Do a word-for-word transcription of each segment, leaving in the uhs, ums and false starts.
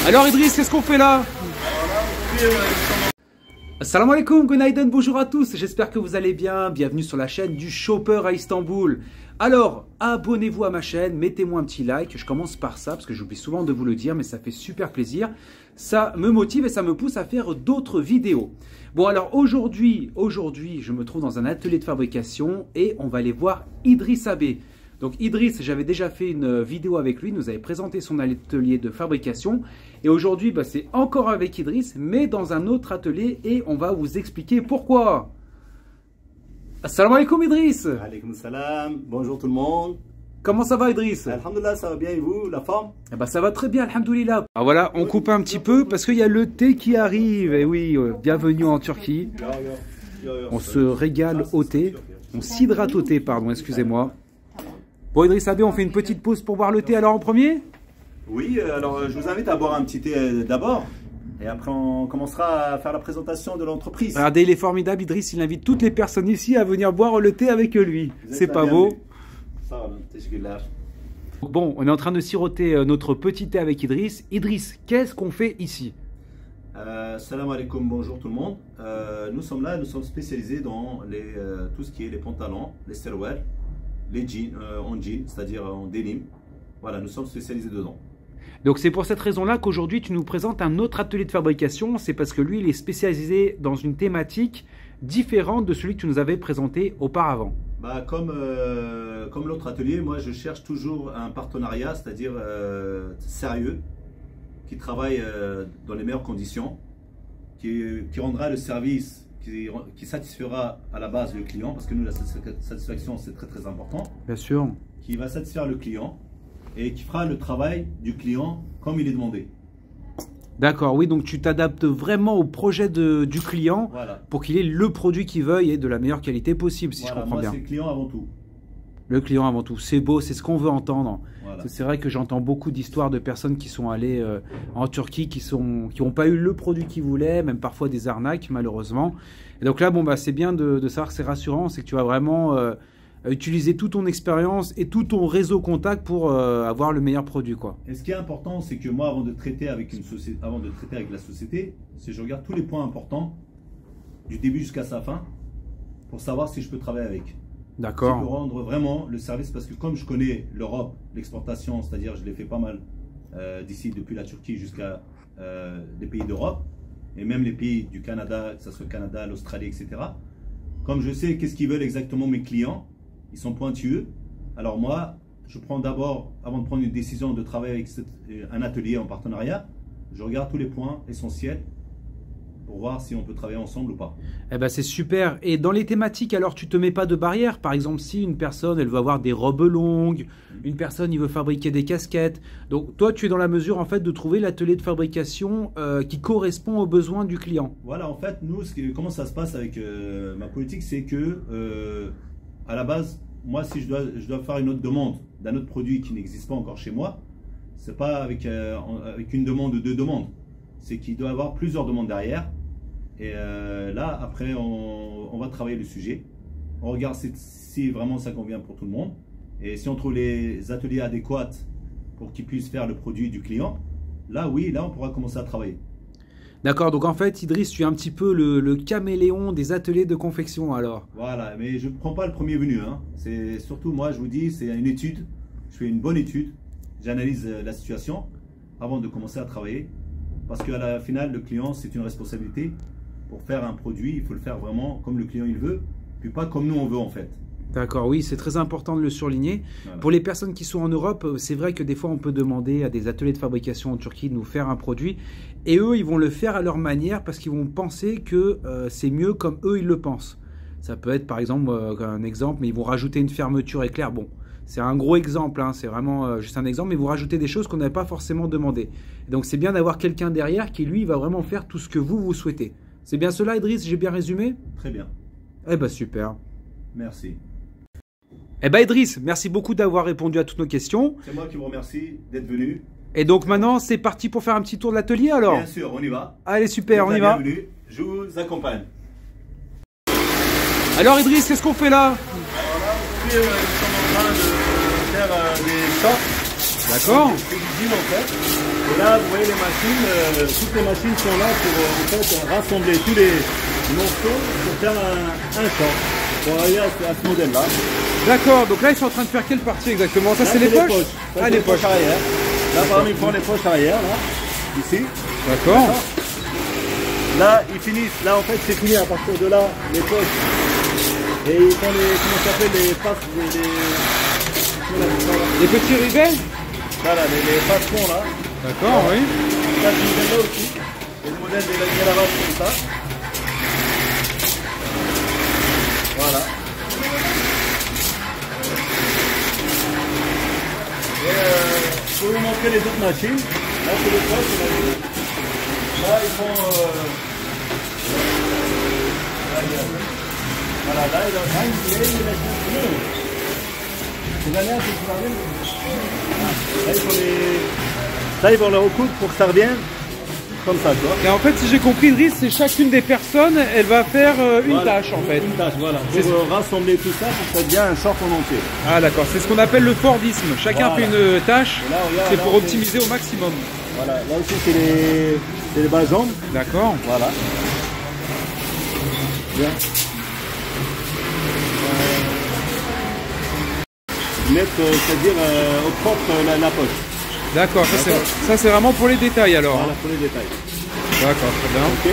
Alors Idriss, qu'est-ce qu'on fait là? Assalamu alaikum, Gunaïden, bonjour à tous, j'espère que vous allez bien, bienvenue sur la chaîne du Chopper à Istanbul. Alors, abonnez-vous à ma chaîne, mettez-moi un petit like, je commence par ça parce que j'oublie souvent de vous le dire mais ça fait super plaisir. Ça me motive et ça me pousse à faire d'autres vidéos. Bon alors aujourd'hui, aujourd'hui je me trouve dans un atelier de fabrication et on va aller voir Idriss Abbé. Donc Idriss, j'avais déjà fait une vidéo avec lui, il nous avait présenté son atelier de fabrication. Et aujourd'hui, bah, c'est encore avec Idriss, mais dans un autre atelier et on va vous expliquer pourquoi. Assalamu alaikum Idriss. Alaikum salam, bonjour tout le monde. Comment ça va Idriss? Alhamdoulilah, ça va bien et vous, la forme? Eh ben, ça va très bien, alhamdoulilah. Alors voilà, on coupe un petit peu parce qu'il y a le thé qui arrive. Et oui, euh, bienvenue en Turquie. On se régale au thé, on s'hydrate au thé, pardon, excusez-moi. Bon Idriss Abbé, on fait une petite pause pour boire le thé alors en premier? Oui, alors je vous invite à boire un petit thé d'abord. Et après on commencera à faire la présentation de l'entreprise. Regardez, il est formidable Idriss, il invite toutes les personnes ici à venir boire le thé avec lui. C'est pas beau? Bon, on est en train de siroter notre petit thé avec Idriss. Idriss, qu'est-ce qu'on fait ici? euh, Salam alaikum, bonjour tout le monde. Euh, nous sommes là, nous sommes spécialisés dans les, euh, tout ce qui est les pantalons, les serwal, les jeans, euh, en jean, c'est-à-dire en denim. Voilà, nous sommes spécialisés dedans. Donc c'est pour cette raison-là qu'aujourd'hui tu nous présentes un autre atelier de fabrication. C'est parce que lui, il est spécialisé dans une thématique différente de celui que tu nous avais présenté auparavant. Bah, comme euh, comme l'autre atelier, moi je cherche toujours un partenariat, c'est-à-dire euh, sérieux, qui travaille euh, dans les meilleures conditions, qui, qui rendra le service, qui, qui satisfera à la base le client, parce que nous la satisfaction c'est très très important. Bien sûr. Qui va satisfaire le client et qui fera le travail du client comme il est demandé. D'accord, oui, donc tu t'adaptes vraiment au projet de, du client, voilà, pour qu'il ait le produit qu'il veuille et de la meilleure qualité possible, si voilà, je comprends moi, bien. C'est le client avant tout. Le client avant tout, c'est beau, c'est ce qu'on veut entendre. Voilà. C'est vrai que j'entends beaucoup d'histoires de personnes qui sont allées euh, en Turquie, qui sont, qui n'ont pas eu le produit qu'ils voulaient, même parfois des arnaques malheureusement. Et donc là, bon, bah, c'est bien de, de savoir que c'est rassurant, c'est que tu vas vraiment euh, utiliser toute ton expérience et tout ton réseau contact pour euh, avoir le meilleur produit, quoi. Et ce qui est important, c'est que moi, avant de traiter avec une société, avant de traiter avec la société, c'est que je regarde tous les points importants du début jusqu'à sa fin pour savoir si je peux travailler avec. D'accord. Pour rendre vraiment le service, parce que comme je connais l'Europe, l'exportation, c'est-à-dire je l'ai fait pas mal euh, d'ici depuis la Turquie jusqu'à euh, les pays d'Europe et même les pays du Canada, que ce soit le Canada, l'Australie, et cetera. Comme je sais qu'est-ce qu'ils veulent exactement mes clients, ils sont pointueux. Alors moi, je prends d'abord, avant de prendre une décision de travailler avec cette, un atelier en partenariat, je regarde tous les points essentiels pour voir si on peut travailler ensemble ou pas. Eh ben c'est super. Et dans les thématiques, alors tu te mets pas de barrière? Par exemple, si une personne, elle veut avoir des robes longues, une personne, il veut fabriquer des casquettes. Donc toi, tu es dans la mesure en fait de trouver l'atelier de fabrication euh, qui correspond aux besoins du client. Voilà, en fait, nous, ce que, comment ça se passe avec euh, ma politique, c'est que euh, à la base, moi, si je dois, je dois faire une autre demande d'un autre produit qui n'existe pas encore chez moi, c'est pas avec, euh, avec une demande ou deux demandes. C'est qu'il doit y avoir plusieurs demandes derrière. Et euh, là, après, on, on va travailler le sujet. On regarde si, si vraiment ça convient pour tout le monde. Et si on trouve les ateliers adéquats pour qu'ils puissent faire le produit du client, là, oui, là, on pourra commencer à travailler. D'accord, donc en fait, Idriss, tu es un petit peu le, le caméléon des ateliers de confection alors. Voilà, mais je ne prends pas le premier venu. Hein. C'est surtout, moi, je vous dis, c'est une étude. Je fais une bonne étude. J'analyse la situation avant de commencer à travailler. Parce qu'à la finale, le client, c'est une responsabilité. Pour faire un produit, il faut le faire vraiment comme le client il veut, puis pas comme nous on veut en fait. D'accord, oui, c'est très important de le surligner. Voilà. Pour les personnes qui sont en Europe, c'est vrai que des fois on peut demander à des ateliers de fabrication en Turquie de nous faire un produit et eux, ils vont le faire à leur manière parce qu'ils vont penser que euh, c'est mieux comme eux, ils le pensent. Ça peut être par exemple euh, un exemple, mais ils vont rajouter une fermeture éclair. Bon, c'est un gros exemple, hein, c'est vraiment euh, juste un exemple, mais vous rajoutez des choses qu'on n'avait pas forcément demandé. Et donc c'est bien d'avoir quelqu'un derrière qui lui va vraiment faire tout ce que vous, vous souhaitez. C'est bien cela, Idriss? J'ai bien résumé? Très bien. Eh ben super. Merci. Eh ben Idriss, merci beaucoup d'avoir répondu à toutes nos questions. C'est moi qui vous remercie d'être venu. Et donc maintenant, c'est parti pour faire un petit tour de l'atelier alors? Bien sûr, on y va. Allez, super, on y va. Bienvenue, je vous accompagne. Alors Idriss, qu'est-ce qu'on fait là? Alors là, aujourd'hui, euh, nous sommes en train de faire euh, des shorts D'accord. C'est l'usine en fait. Et là, vous voyez les machines, euh, toutes les machines sont là pour euh, en fait, rassembler tous les morceaux pour faire un, un short. Pour arriver à, à ce modèle-là. D'accord, donc là ils sont en train de faire quelle partie exactement? Ça c'est les, les poches, Ça, Ah, les, les poches. poches arrière. Là par exemple ils font les poches arrière, là, ici. D'accord. Là ils finissent, là en fait c'est fini à partir de là, les poches. Et ils font les, comment ça s'appelle, les passes, les, les... les petits rivets. Voilà, les, les passements là. D'accord, oui. Là ce modèle là aussi. Et le modèle des de lavage comme ça. Voilà. Et euh, je peux vous montrer les autres machines. Là, c'est le poste, on a vu. Là, ils font. Euh... Là, il y a... Voilà, là, il y a un qui est, il a c'est la merde, c'est la merde. Là, ils font les. Là, ils vont le recoudre pour que ça revienne. Comme ça, tu vois. Et en fait, si j'ai compris, Driss, c'est chacune des personnes, elle va faire euh, une voilà. tâche en fait. Une tâche, voilà. Pour euh, rassembler tout ça pour que ça devienne un short en entier. Ah d'accord, c'est ce qu'on appelle le Fordisme. Chacun voilà. fait une tâche, c'est pour là, optimiser au maximum. Voilà, là aussi c'est les, les bas jambes. D'accord. Voilà. Bien. Euh, mettre, euh, c'est-à-dire euh, au propre euh, la, la poche. D'accord, ça c'est vraiment pour les détails alors. Voilà, pour les détails. D'accord, très bien. Ok.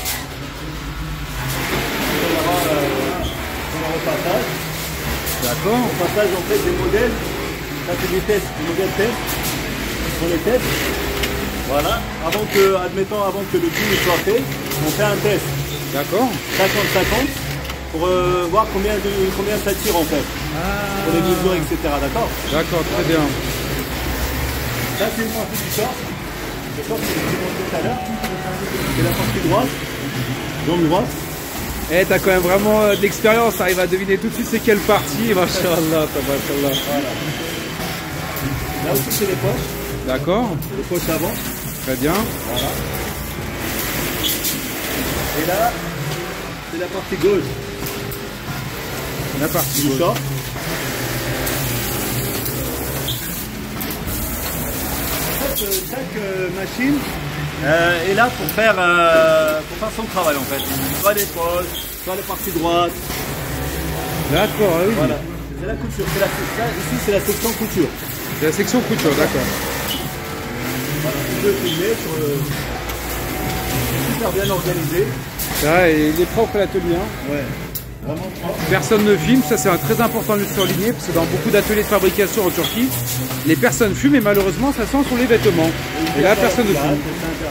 On va avoir euh, un repassage. D'accord. Repassage en fait des modèles. Ça c'est des tests, des modèles tests. Pour les tests. Voilà. Avant que, admettons, avant que le film soit fait, on fait un test. D'accord. cinquante cinquante pour euh, voir combien, de, combien ça tire en fait. Ah. Pour les mesures, et cetera. D'accord. D'accord, très bien. Là, c'est une partie du short. Le short, c'est ce que j'ai montré tout à l'heure. C'est la partie droite. Jambe droite. Eh, t'as quand même vraiment euh, de l'expérience, t'arrives à deviner tout de suite c'est quelle partie. Machallah, tabarakallah. Voilà. Là aussi, c'est les poches. D'accord. Les poches avant. Très bien. Voilà. Et là, c'est la partie gauche. La partie du gauche. short. Chaque euh, machine euh, est là pour faire, euh, pour faire son travail en fait. Soit les poches, soit les parties droites. D'accord, oui. Voilà. C'est la couture. La, là, ici c'est la section couture. C'est la section couture, d'accord. Voilà. Je peux filmer sur le... super bien organisé. Ça, et il est propre l'atelier. Hein. Ouais. Vraiment propre. Personne ne filme, ça c'est un très important de le surligner parce que dans beaucoup d'ateliers de fabrication en Turquie, les personnes fument et malheureusement ça sent sur les vêtements. Et, et là personne ne fume.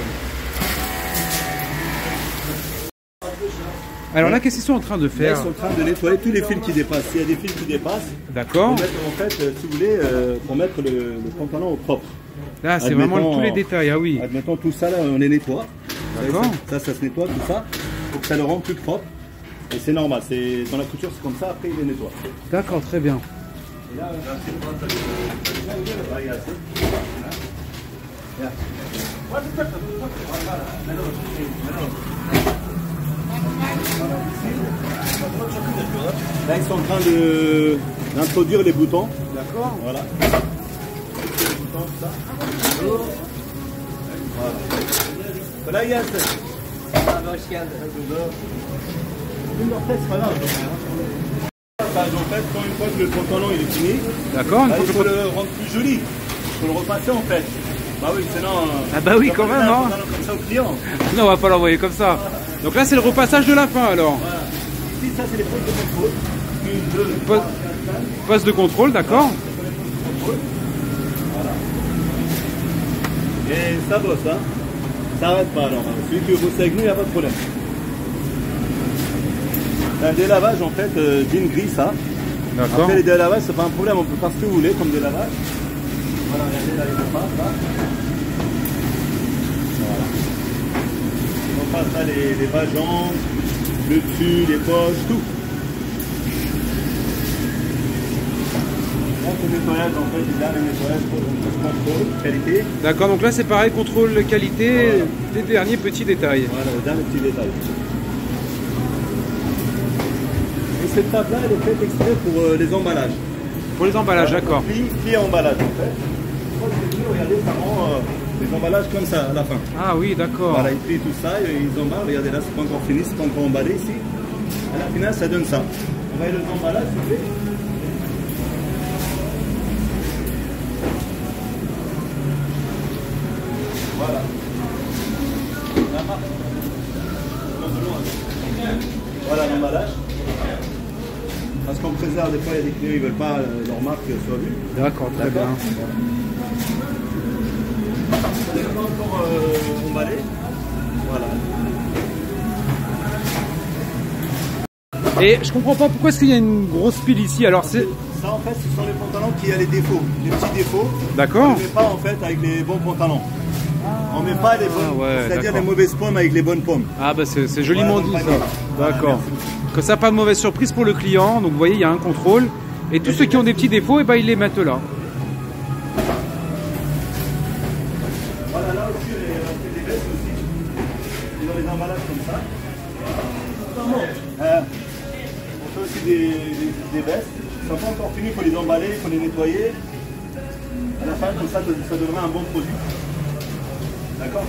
Alors là, qu'est-ce qu'ils sont en train de faire? Là, ils sont en train de nettoyer tous les fils qui dépassent. S'il y a des fils qui dépassent, d'accord. Pour mettre, en fait, euh, si vous voulez, euh, pour mettre le, le pantalon au propre. Là, c'est vraiment tous les détails, ah oui. Admettons tout ça, là, on les nettoie. D'accord. Ça, ça, ça se nettoie, tout ça, pour que ça le rende plus propre. Et c'est normal, c'est dans la couture, c'est comme ça, après il les nettoie. D'accord, très bien. Et là, là, ils sont en train de d'introduire les boutons. D'accord. Voilà. Voilà. Là, une mortelle, c'est pas grave. En fait, quand une fois que le pantalon il est fini, d'accord, il faut le rendre plus joli. Il faut le repasser en fait. Bah oui, sinon. Ah bah oui, quand même, hein. Comme ça au client. Non, on va pas l'envoyer comme ça. Donc là, c'est le repassage de la fin alors. Voilà. Ici, ça, c'est les postes de contrôle. Une, deux, trois, poste de contrôle, d'accord. Voilà. Et ça bosse, hein. Ça n'arrête pas alors. Celui qui veut bosser avec nous, il n'y a pas de problème. C'est un délavage en fait euh, d'une grille, ça. D'accord. Après les délavages, c'est pas un problème, on peut faire ce que vous voulez comme délavage. Voilà, regardez là, il repasse là. Voilà. On passe là les, les bas-jambes, le dessus, les poches, tout. Là, c'est le nettoyage en fait, il y a le nettoyage pour contrôle, qualité. D'accord, donc là c'est pareil, contrôle qualité, voilà. Les derniers petits détails. Voilà, les derniers petits détails. Et cette table-là, elle est faite exprès pour euh, les emballages. Pour les emballages, voilà, d'accord. Pli, pli emballage en fait. fois que c'est venu, regardez, ça rend euh, les emballages comme ça à la fin. Ah oui, d'accord. Voilà, ils plient tout ça, et ils emballent. Regardez là, c'est pas encore fini, c'est pas encore emballé ici. À la finale, ça donne ça. On va aller les emballages, s'il vous plaît. Voilà. La marque. Voilà l'emballage. Parce qu'on préserve, des fois, il y a des clients qui ne veulent pas euh, leur marque soit vue. D'accord, très bien. Ça n'est pas encore euh, emballé. Voilà. Et je comprends pas pourquoi est-ce qu'il y a une grosse pile ici. Alors c'est ça en fait, ce sont les pantalons qui ont les défauts, les petits défauts. D'accord. On ne met pas en fait avec les bons pantalons. On ne met pas les bonnes, Ah ouais, c'est-à-dire les mauvaises pommes avec les bonnes pommes. Ah bah c'est joliment Ouais, dit donc, ça. D'accord. Que ça pas de mauvaise surprise pour le client. Donc vous voyez, il y a un contrôle. Et tous ceux qui ont des petits défauts, et ben ils les mettent là. Voilà, là aussi, on fait des vestes aussi. Ils ont les emballages comme ça. Euh, on fait aussi des, des, des vestes. Ils ne sont pas encore finis, il faut les emballer, il faut les nettoyer. À la fin, comme ça, ça donnera un bon produit. D'accord?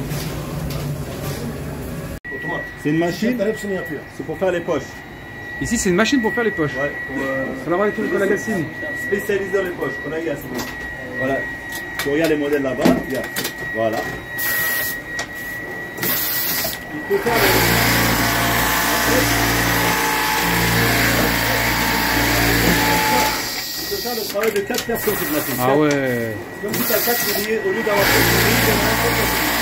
C'est une machine, c'est pour faire les poches. Ici, c'est une machine pour faire les poches. Ouais, pour, euh, Salam alaikum, collègue Yassine. spécialisé dans les poches. Collègue Yassine. Voilà. Tu regardes les modèles là-bas. Voilà. Il faut faire le... Il faut faire le travail de quatre personnes cette machine. Ah ouais. Comme si tu as quatre ouvriers, au lieu d'avoir quatre ouvriers, il y en a un seul personne.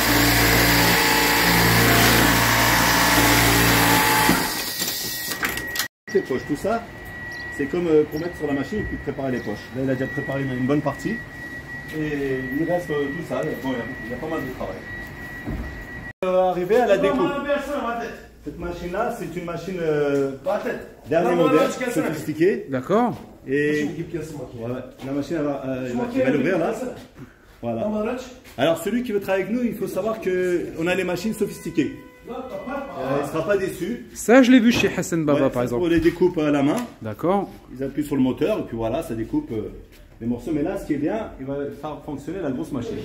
Les poches, tout ça, c'est comme euh, pour mettre sur la machine et puis préparer les poches. Là, il a déjà préparé une, une bonne partie. Et il reste euh, tout ça. Bon, il y a pas mal de travail. Euh, arrivé à la découpe. Cette machine-là, c'est une machine euh, dernier modèle, sophistiquée. D'accord. Et ouais, la machine, elle va, euh, il va l'ouvrir là. Voilà. Alors, celui qui veut travailler avec nous, il faut savoir qu'on a les machines sophistiquées. Euh, il ne sera pas déçu. Ça, je l'ai vu chez Hassan Baba, Ouais, par exemple. Pour les découpes à la main. D'accord. Ils appuient sur le moteur et puis voilà, ça découpe euh, les morceaux. Mais là, ce qui est bien, il va faire fonctionner la grosse machine.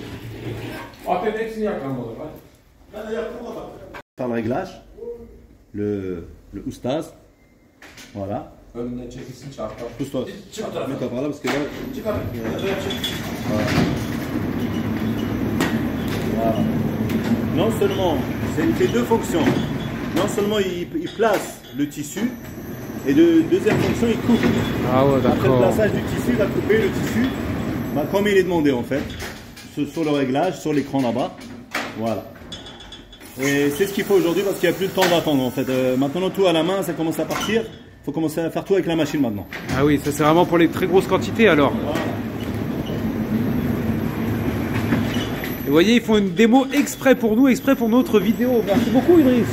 Faire le réglage, le, le oustaz. Voilà. Pousse-toi. Mets-toi par là parce que là. Voilà. Voilà. Non seulement, il fait deux fonctions. Non seulement il, il place le tissu, et de deuxième fonction, il coupe. Ah ouais, Après le d'accord. plaçage du tissu, il va couper le tissu, bah, comme il est demandé en fait, sur, sur le réglage, sur l'écran là-bas. Voilà. Et c'est ce qu'il faut aujourd'hui parce qu'il n'y a plus de temps d'attendre en fait. Euh, maintenant tout à la main, ça commence à partir. Il faut commencer à faire tout avec la machine maintenant. Ah oui, ça c'est vraiment pour les très grosses quantités alors. Voilà. Et vous voyez, ils font une démo exprès pour nous, exprès pour notre vidéo. Merci beaucoup Idriss.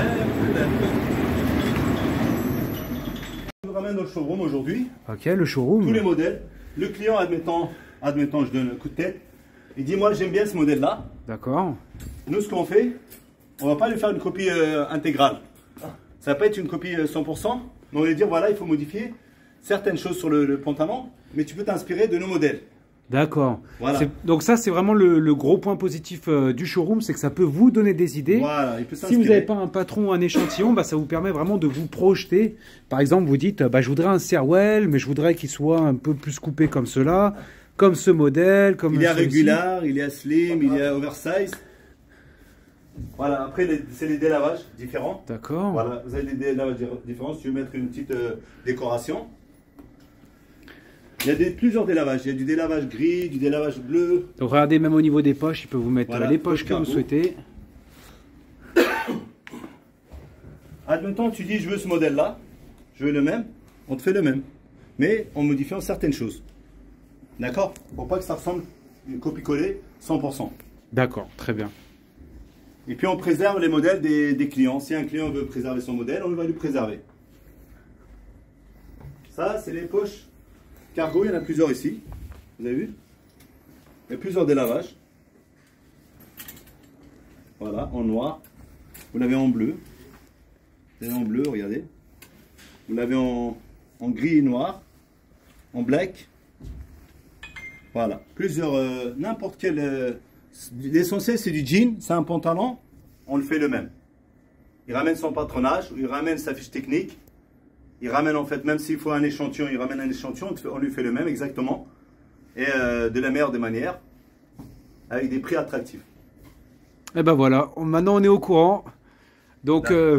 Je vous ramène dans le showroom aujourd'hui. Ok, le showroom. Tous les modèles. Le client, admettant, admettant, je donne un coup de tête. Il dit, moi j'aime bien ce modèle-là. D'accord. Nous, ce qu'on fait, on va pas lui faire une copie euh, intégrale. Ça va pas être une copie euh, cent pour cent. Mais on va lui dire, voilà, il faut modifier certaines choses sur le, le pantalon, mais tu peux t'inspirer de nos modèles. D'accord. Voilà. Donc ça, c'est vraiment le, le gros point positif euh, du showroom, c'est que ça peut vous donner des idées. Voilà, il peut si vous n'avez pas un patron ou un échantillon, bah, ça vous permet vraiment de vous projeter. Par exemple, vous dites, bah, je voudrais un Serwell, mais je voudrais qu'il soit un peu plus coupé comme cela, comme ce modèle. Comme il y a régular, il y a slim, il y a oversize. Voilà, après, c'est les délavages différents. D'accord. Voilà, vous avez des délavages différents. Si tu veux mettre une petite euh, décoration. Il y a des, plusieurs délavages. Il y a du délavage gris, du délavage bleu. Donc regardez, même au niveau des poches, il peut vous mettre Voilà, les poches que vous souhaitez. Admettons, tu dis, je veux ce modèle-là, je veux le même, on te fait le même. Mais en modifiant certaines choses. D'accord? Pour pas que ça ressemble une copie-collée cent pour cent. D'accord, très bien. Et puis on préserve les modèles des, des clients. Si un client veut préserver son modèle, on va lui préserver. Ça, c'est les poches cargo. Il y en a plusieurs ici. Vous avez vu? Il y a plusieurs délavages. Voilà, en noir. Vous l'avez en bleu. Vous l'avez en bleu, regardez. Vous l'avez en, en gris et noir. En black. Voilà. Plusieurs, euh, n'importe quel. Euh, L'essentiel, c'est du jean, c'est un pantalon, on le fait le même. Il ramène son patronage, il ramène sa fiche technique, il ramène en fait, même s'il faut un échantillon, il ramène un échantillon, on lui fait le même exactement. Et euh, de la meilleure des manières, avec des prix attractifs. Et ben voilà, maintenant on est au courant. Donc, euh...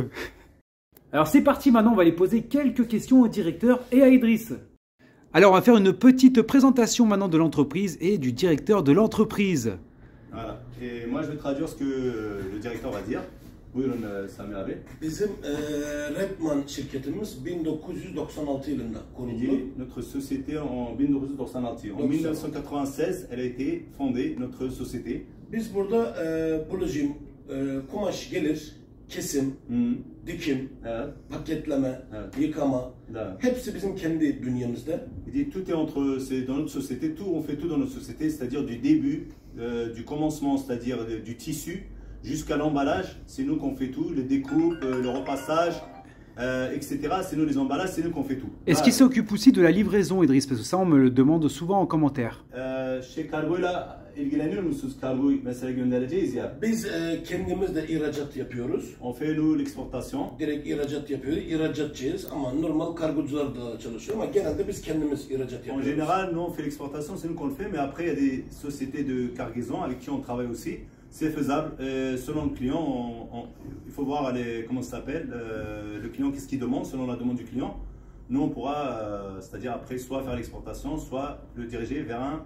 alors c'est parti, maintenant on va aller poser quelques questions au directeur et à Idriss. Alors on va faire une petite présentation maintenant de l'entreprise et du directeur de l'entreprise. Voilà, et moi je vais traduire ce que le directeur va dire. Buyurun Samir abi. Bizim e, Redman şirketimiz bin dokuz yüz doksan altı yılında kuruldu. Notre société en bin dokuz yüz doksan altı. En mille neuf cent quatre-vingt-seize, elle a été fondée, notre société. Biz burada e, bulujim, e, kumaş gelir, kesim, hmm. dikim, evet. paketleme, evet. yıkama, evet. hepsi bizim kendi bünyemizde. Il dit tout est entre, c'est dans notre société, tout on fait tout dans notre société, c'est-à-dire du début, euh, du commencement, c'est-à-dire du tissu. Jusqu'à l'emballage, c'est nous qu'on fait tout, le découpe, le repassage, euh, et cetera. C'est nous les emballages, c'est nous qu'on fait tout. Est-ce qu'il s'occupe aussi de la livraison, Idriss? Parce que ça, on me le demande souvent en commentaire. Euh, chez Kargo'yla ilgileniyor musunuz? Kargo'yu mesela göndereceğiz ya. Biz e, kendimiz de ihracat yapıyoruz. On fait nous l'exportation. Direkt ihracat yapıyoruz, ihracatçıyız ama normal kargocular da çalışıyor ama genelde biz kendimiz ihracat yapıyoruz. En général, nous on fait l'exportation, c'est nous qu'on le fait, mais après il y a des sociétés de cargaison avec qui on travaille aussi. C'est faisable. Euh, selon le client, on, on, il faut voir les, comment ça s'appelle, euh, le client, qu'est-ce qu'il demande, selon la demande du client. Nous, on pourra, euh, c'est-à-dire après, soit faire l'exportation, soit le diriger vers un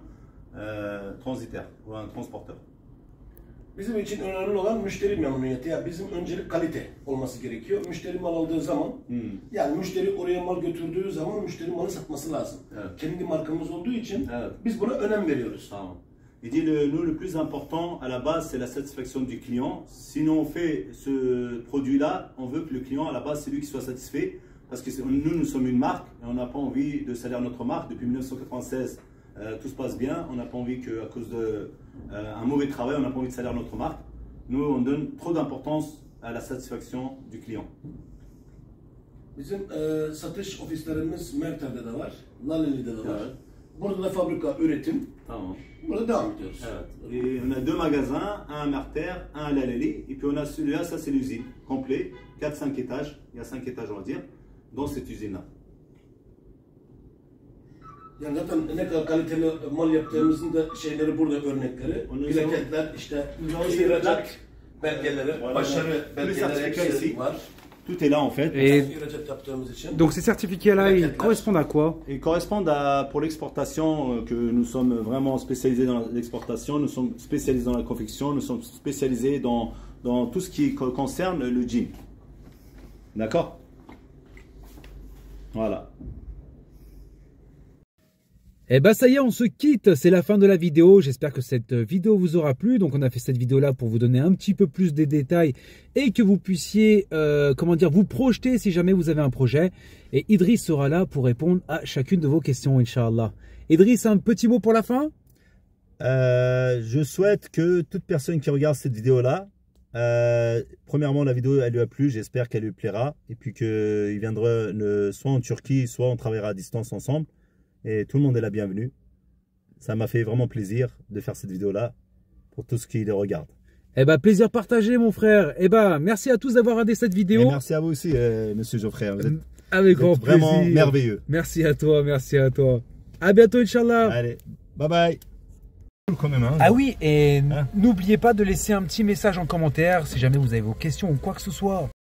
euh, transitaire ou un transporteur. Bizim için önemli olan müşteri memnuniyeti. Yani bizim öncelik kalite olması gerekiyor. Müşteri mal aldığı zaman, hmm. yani müşteri oraya mal götürdüğü zaman müşteri malı satması lazım. Evet. Kendi markamız olduğu için evet. Biz buna önem veriyoruz. Tamam. Il dit, le, nous, le plus important à la base, c'est la satisfaction du client. Si nous on fait ce produit-là, on veut que le client, à la base, c'est lui qui soit satisfait. Parce que nous, nous sommes une marque et on n'a pas envie de salir notre marque. Depuis mille neuf cent quatre-vingt-seize, euh, tout se passe bien. On n'a pas envie qu'à cause d'un euh, mauvais travail, on n'a pas envie de salir notre marque. Nous, on donne trop d'importance à la satisfaction du client. Bizim e, satış ofislerimiz Merter'de de var, Laleli'de de var. Evet. Burada da fabrika, üretim. Tamam. Burada devam ediyoruz. Evet. Et on a deux magasins, un à Merter, un à Laleli, et puis on a celui-là, ça c'est l'usine, complet, quatre cinq étages, il y a cinq étages on va dire, dans cette usine-là. Yani zaten ne kadar kaliteli mal yaptığımızın da şeyleri burada örnekleri. Plaketler, işte ihracat belgeleri, başarı belgeleri hepsi var. Tout est là en fait. Et donc ces certificats-là, ils correspondent à quoi? Ils correspondent à, pour l'exportation, que nous sommes vraiment spécialisés dans l'exportation, nous sommes spécialisés dans la confection, nous sommes spécialisés dans, dans tout ce qui concerne le jean. D'accord? Voilà. Eh ben ça y est, on se quitte, c'est la fin de la vidéo, j'espère que cette vidéo vous aura plu. Donc on a fait cette vidéo là pour vous donner un petit peu plus de détails et que vous puissiez, euh, comment dire, vous projeter si jamais vous avez un projet. Et Idriss sera là pour répondre à chacune de vos questions, Inch'Allah. Idriss, un petit mot pour la fin? euh, Je souhaite que toute personne qui regarde cette vidéo là, euh, premièrement la vidéo elle lui a plu, j'espère qu'elle lui plaira. Et puis qu'il viendra le, soit en Turquie, soit on travaillera à distance ensemble. Et tout le monde est la bienvenue. Ça m'a fait vraiment plaisir de faire cette vidéo-là pour tous ceux qui les regardent. Eh ben, plaisir partagé, mon frère. Eh ben, merci à tous d'avoir regardé cette vidéo. Et merci à vous aussi, euh, monsieur Geoffrey. Vous êtes, Avec vous grand êtes vraiment plaisir. merveilleux. Merci à toi, merci à toi. À bientôt, Inch'Allah. Allez, bye bye. Quand même, hein, ah oui, et hein? N'oubliez pas de laisser un petit message en commentaire si jamais vous avez vos questions ou quoi que ce soit.